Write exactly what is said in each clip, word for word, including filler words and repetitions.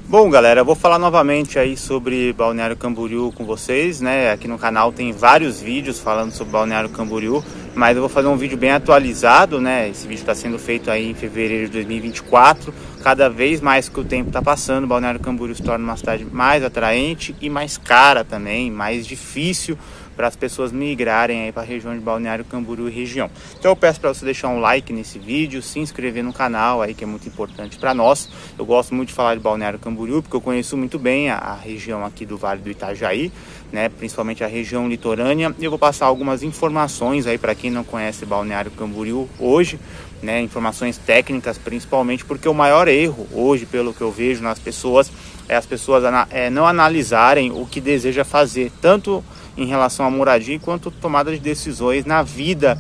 Bom, galera, eu vou falar novamente aí sobre Balneário Camboriú com vocês, né? Aqui no canal tem vários vídeos falando sobre Balneário Camboriú, mas eu vou fazer um vídeo bem atualizado, né? Esse vídeo está sendo feito aí em fevereiro de dois mil e vinte e quatro. Cada vez mais que o tempo está passando, Balneário Camboriú se torna uma cidade mais atraente e mais cara também, mais difícil para as pessoas migrarem aí para a região de Balneário Camboriú e região. Então eu peço para você deixar um like nesse vídeo, se inscrever no canal aí, que é muito importante para nós. Eu gosto muito de falar de Balneário Camboriú porque eu conheço muito bem a, a região aqui do Vale do Itajaí, né, principalmente a região litorânea. E eu vou passar algumas informações aí para quem não conhece Balneário Camboriú hoje, né, informações técnicas principalmente, porque o maior erro hoje, pelo que eu vejo nas pessoas, é as pessoas é, não analisarem o que deseja fazer, tanto em relação à moradia quanto tomada de decisões na vida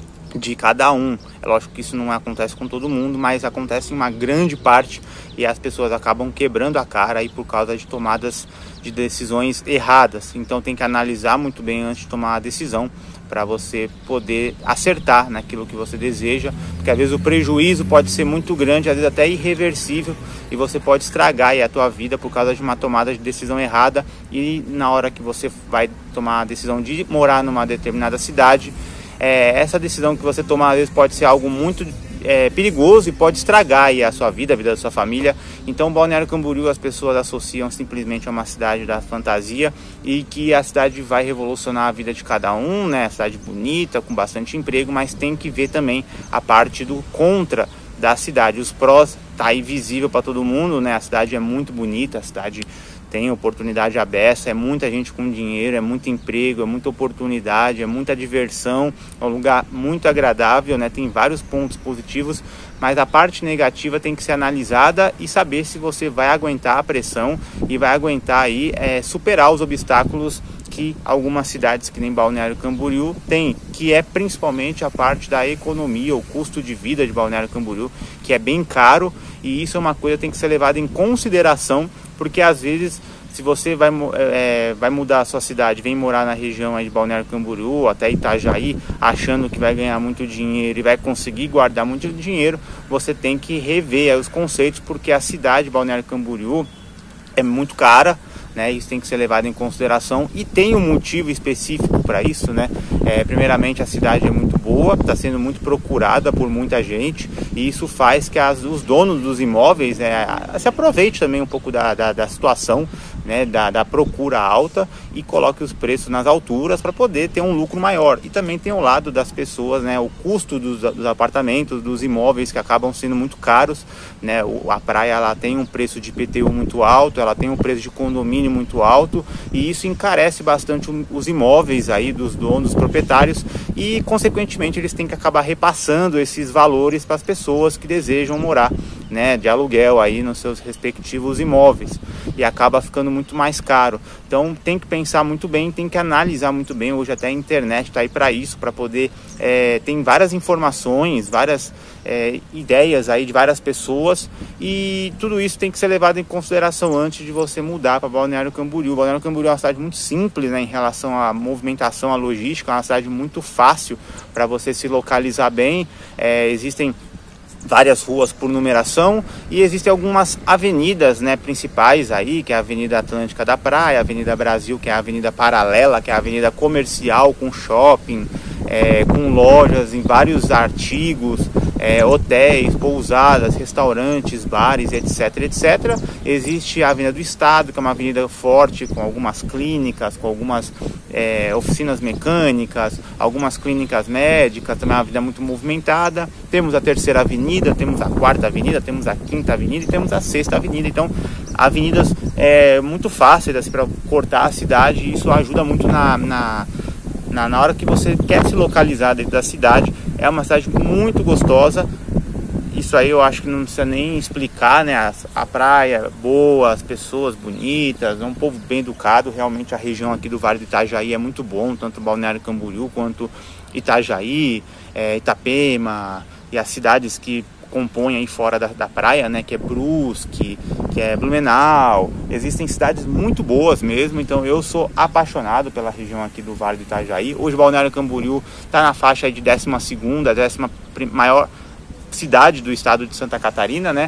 de cada um. É lógico que isso não acontece com todo mundo, mas acontece em uma grande parte e as pessoas acabam quebrando a cara aí por causa de tomadas de decisões erradas. Então tem que analisar muito bem antes de tomar a decisão para você poder acertar naquilo que você deseja, porque às vezes o prejuízo pode ser muito grande, às vezes até irreversível, e você pode estragar aí a tua vida por causa de uma tomada de decisão errada. E na hora que você vai tomar a decisão de morar numa determinada cidade, é, essa decisão que você tomar às vezes pode ser algo muito é, perigoso e pode estragar aí a sua vida, a vida da sua família. Então Balneário Camboriú as pessoas associam simplesmente a uma cidade da fantasia e que a cidade vai revolucionar a vida de cada um, né? Cidade bonita, com bastante emprego, mas tem que ver também a parte do contra da cidade. Os prós tá aí visível para todo mundo, né? A cidade é muito bonita, a cidade tem oportunidade aberta, é muita gente com dinheiro, é muito emprego, é muita oportunidade, é muita diversão, é um lugar muito agradável, né? Tem vários pontos positivos, mas a parte negativa tem que ser analisada e saber se você vai aguentar a pressão e vai aguentar aí é, superar os obstáculos que algumas cidades que nem Balneário Camboriú tem, que é principalmente a parte da economia, o custo de vida de Balneário Camboriú, que é bem caro, e isso é uma coisa que tem que ser levada em consideração, porque às vezes se você vai, é, vai mudar a sua cidade, vem morar na região aí de Balneário Camboriú, até Itajaí, achando que vai ganhar muito dinheiro e vai conseguir guardar muito dinheiro, você tem que rever os conceitos, porque a cidade de Balneário Camboriú é muito cara, né? Isso tem que ser levado em consideração e tem um motivo específico para isso, né? É, primeiramente, a cidade é muito boa, está sendo muito procurada por muita gente, e isso faz que as, os donos dos imóveis é, se aproveite também um pouco da, da, da situação, né, da, da procura alta, e coloque os preços nas alturas para poder ter um lucro maior. E também tem o lado das pessoas, né, o custo dos, dos apartamentos, dos imóveis, que acabam sendo muito caros, né? O, a praia ela tem um preço de I P T U muito alto, ela tem um preço de condomínio muito alto, e isso encarece bastante os imóveis aí dos donos, dos proprietários, e consequentemente eles têm que acabar repassando esses valores para as pessoas que desejam morar, né, de aluguel aí nos seus respectivos imóveis, e acaba ficando muito mais caro. Então tem que pensar muito bem, tem que analisar muito bem. Hoje até a internet está aí para isso, para poder é, tem várias informações, várias é, ideias aí de várias pessoas, e tudo isso tem que ser levado em consideração antes de você mudar para Balneário Camboriú. Balneário Camboriú é uma cidade muito simples, né, em relação à movimentação, à logística, é uma cidade muito fácil para você se localizar bem. É, existem várias ruas por numeração e existem algumas avenidas, né, principais aí, que é a Avenida Atlântica da Praia, a Avenida Brasil, que é a avenida paralela, que é a avenida comercial com shopping, é, com lojas em vários artigos, é, hotéis, pousadas, restaurantes, bares, etc, etcétera. Existe a Avenida do Estado, que é uma avenida forte, com algumas clínicas, com algumas é, oficinas mecânicas, algumas clínicas médicas, também é uma avenida muito movimentada. Temos a Terceira Avenida, temos a Quarta Avenida, temos a Quinta Avenida e temos a Sexta Avenida. Então, avenidas é, muito fáceis assim, para cortar a cidade, e isso ajuda muito na, na, na, na hora que você quer se localizar dentro da cidade. É uma cidade muito gostosa. Isso aí eu acho que não precisa nem explicar, né? A, a praia boa, as pessoas bonitas, é um povo bem educado. Realmente a região aqui do Vale do Itajaí é muito bom, tanto Balneário Camboriú quanto Itajaí, é, Itapema e as cidades que compõem aí fora da, da praia, né? Que é Brusque, que é Blumenau. Existem cidades muito boas mesmo, então eu sou apaixonado pela região aqui do Vale do Itajaí. Hoje Balneário Camboriú está na faixa aí de décima segunda, décima maior cidade do estado de Santa Catarina, né?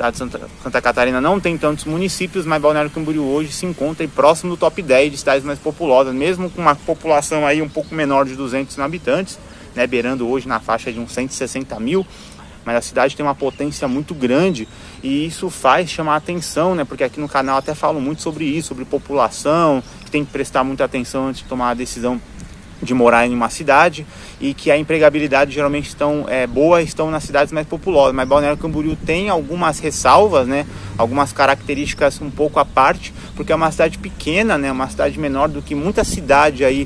estado de Santa, Santa Catarina não tem tantos municípios, mas Balneário Camboriú hoje se encontra aí próximo do top dez de cidades mais populosas, mesmo com uma população aí um pouco menor de duzentos mil habitantes, né, beirando hoje na faixa de uns cento e sessenta mil, mas a cidade tem uma potência muito grande e isso faz chamar a atenção, né, porque aqui no canal até falo muito sobre isso, sobre população, que tem que prestar muita atenção antes de tomar a decisão de morar em uma cidade, e que a empregabilidade geralmente estão é, boa, estão nas cidades mais populosas, mas Balneário Camboriú tem algumas ressalvas, né, algumas características um pouco à parte, porque é uma cidade pequena, né, uma cidade menor do que muita cidade aí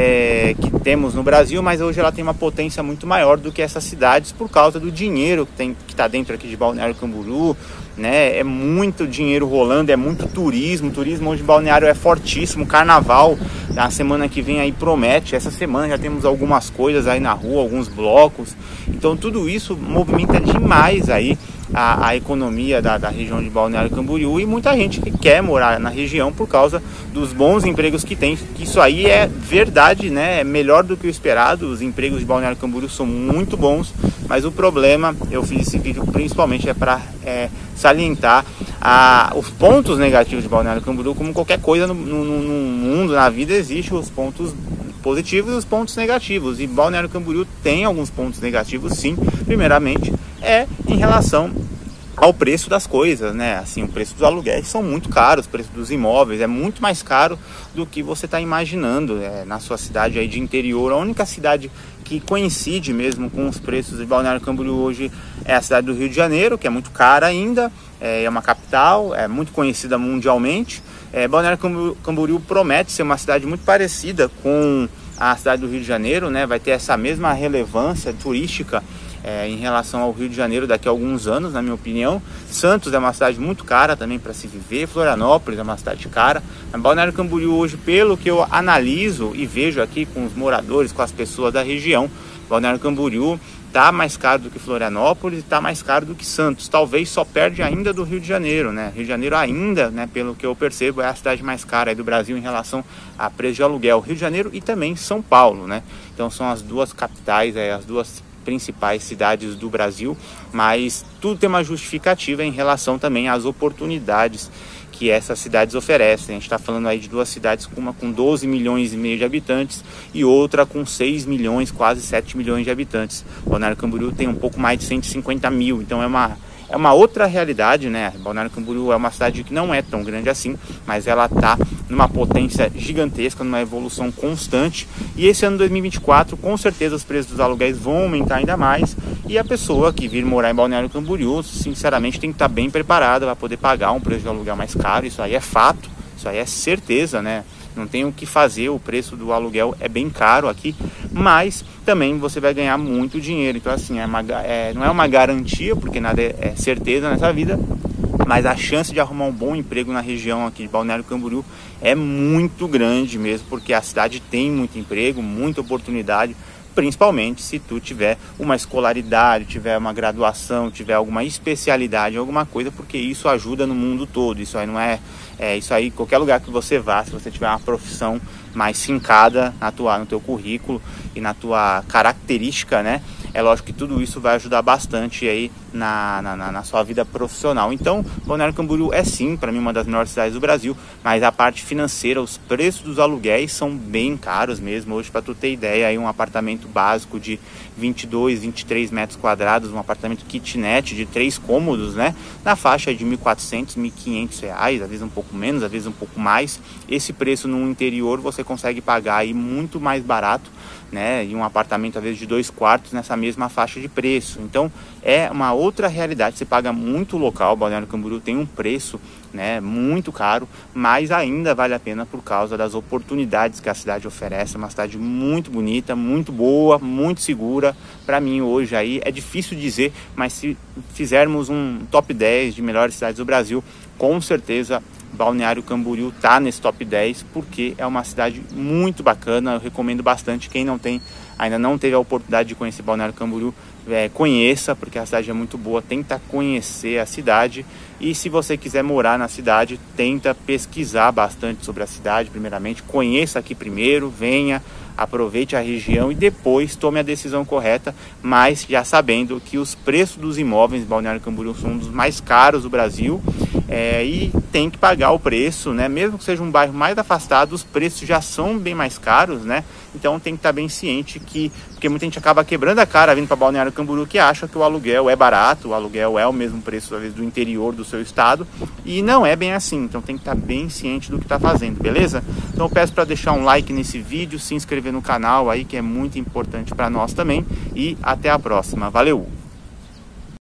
é, que temos no Brasil, mas hoje ela tem uma potência muito maior do que essas cidades por causa do dinheiro que tem, que está dentro aqui de Balneário Camboriú, né, é muito dinheiro rolando, é muito turismo, o turismo hoje em Balneário é fortíssimo, carnaval, a semana que vem aí promete, essa semana já temos algumas coisas aí na rua, alguns blocos, então tudo isso movimenta demais aí a, a economia da, da região de Balneário Camboriú, e muita gente que quer morar na região por causa dos bons empregos que tem, que isso aí é verdade, né, é melhor do que o esperado, os empregos de Balneário Camboriú são muito bons, mas o problema, eu fiz esse vídeo principalmente é para é, salientar a, os pontos negativos de Balneário Camboriú, como qualquer coisa no, no, no mundo, na vida, existem os pontos positivos e os pontos negativos, e Balneário Camboriú tem alguns pontos negativos sim. Primeiramente é em relação ao preço das coisas, né? Assim, o preço dos aluguéis são muito caros, o preço dos imóveis é muito mais caro do que você está imaginando, é, na sua cidade aí de interior. A única cidade que coincide mesmo com os preços de Balneário Camboriú hoje é a cidade do Rio de Janeiro, que é muito cara ainda, é uma capital, é muito conhecida mundialmente. É, Balneário Camboriú promete ser uma cidade muito parecida com a cidade do Rio de Janeiro, né? Vai ter essa mesma relevância turística é, em relação ao Rio de Janeiro daqui a alguns anos, na minha opinião. Santos é uma cidade muito cara também para se viver, Florianópolis é uma cidade cara. Mas Balneário Camboriú hoje, pelo que eu analiso e vejo aqui com os moradores, com as pessoas da região, Balneário Camboriú está mais caro do que Florianópolis, está mais caro do que Santos, talvez só perde ainda do Rio de Janeiro, né? Rio de Janeiro ainda, né, pelo que eu percebo, é a cidade mais cara aí do Brasil em relação a preço de aluguel, Rio de Janeiro e também São Paulo, né? Então são as duas capitais, é, as duas principais cidades do Brasil, mas tudo tem uma justificativa em relação também às oportunidades que essas cidades oferecem. A gente está falando aí de duas cidades, uma com doze milhões e meio de habitantes e outra com seis milhões, quase sete milhões de habitantes. Balneário Camboriú tem um pouco mais de cento e cinquenta mil, então é uma, é uma outra realidade, né? Balneário Camboriú é uma cidade que não é tão grande assim, mas ela está numa potência gigantesca, numa evolução constante, e esse ano dois mil e vinte e quatro, com certeza os preços dos aluguéis vão aumentar ainda mais, e a pessoa que vir morar em Balneário Camboriú, sinceramente, tem que estar bem preparada para poder pagar um preço de aluguel mais caro. Isso aí é fato, isso aí é certeza, né? Não tem o que fazer, o preço do aluguel é bem caro aqui, mas também você vai ganhar muito dinheiro. Então assim, é uma, é, não é uma garantia, porque nada é, é certeza nessa vida, mas a chance de arrumar um bom emprego na região aqui de Balneário Camboriú é muito grande mesmo, porque a cidade tem muito emprego, muita oportunidade, principalmente se tu tiver uma escolaridade, tiver uma graduação, tiver alguma especialidade, alguma coisa, porque isso ajuda no mundo todo. Isso aí não é, é isso aí, qualquer lugar que você vá, se você tiver uma profissão mais fincada na tua, no teu currículo e na tua característica, né? É lógico que tudo isso vai ajudar bastante aí na, na, na sua vida profissional. Então, Balneário Camboriú é sim, para mim, uma das melhores cidades do Brasil, mas a parte financeira, os preços dos aluguéis são bem caros mesmo. Hoje, para tu ter ideia, aí um apartamento básico de vinte e dois, vinte e três metros quadrados, um apartamento kitnet de três cômodos, né? Na faixa de mil e quatrocentos, mil e quinhentos reais, às vezes um pouco menos, às vezes um pouco mais. Esse preço no interior você consegue pagar aí muito mais barato, né? E um apartamento às vezes de dois quartos nessa mesma faixa de preço. Então é uma outra realidade, você paga muito local. Balneário Camboriú tem um preço, né, muito caro, mas ainda vale a pena por causa das oportunidades que a cidade oferece. É uma cidade muito bonita, muito boa, muito segura. Para mim hoje aí é difícil dizer, mas se fizermos um top dez de melhores cidades do Brasil, com certeza Balneário Camboriú tá nesse top dez, porque é uma cidade muito bacana. Eu recomendo bastante, quem não tem, ainda não teve a oportunidade de conhecer Balneário Camboriú, é, conheça, porque a cidade é muito boa, tenta conhecer a cidade. E se você quiser morar na cidade, tenta pesquisar bastante sobre a cidade primeiramente, conheça aqui primeiro, venha, aproveite a região e depois tome a decisão correta, mas já sabendo que os preços dos imóveis em Balneário Camboriú são um dos mais caros do Brasil, é, e tem que pagar o preço, né? Mesmo que seja um bairro mais afastado, os preços já são bem mais caros, né? Então tem que estar bem ciente que, porque muita gente acaba quebrando a cara vindo para Balneário Camboriú, que acha que o aluguel é barato, o aluguel é o mesmo preço às vezes do interior do seu estado, e não é bem assim. Então tem que estar bem ciente do que está fazendo, beleza? Então eu peço para deixar um like nesse vídeo, se inscrever no canal aí, que é muito importante para nós também, e até a próxima. Valeu!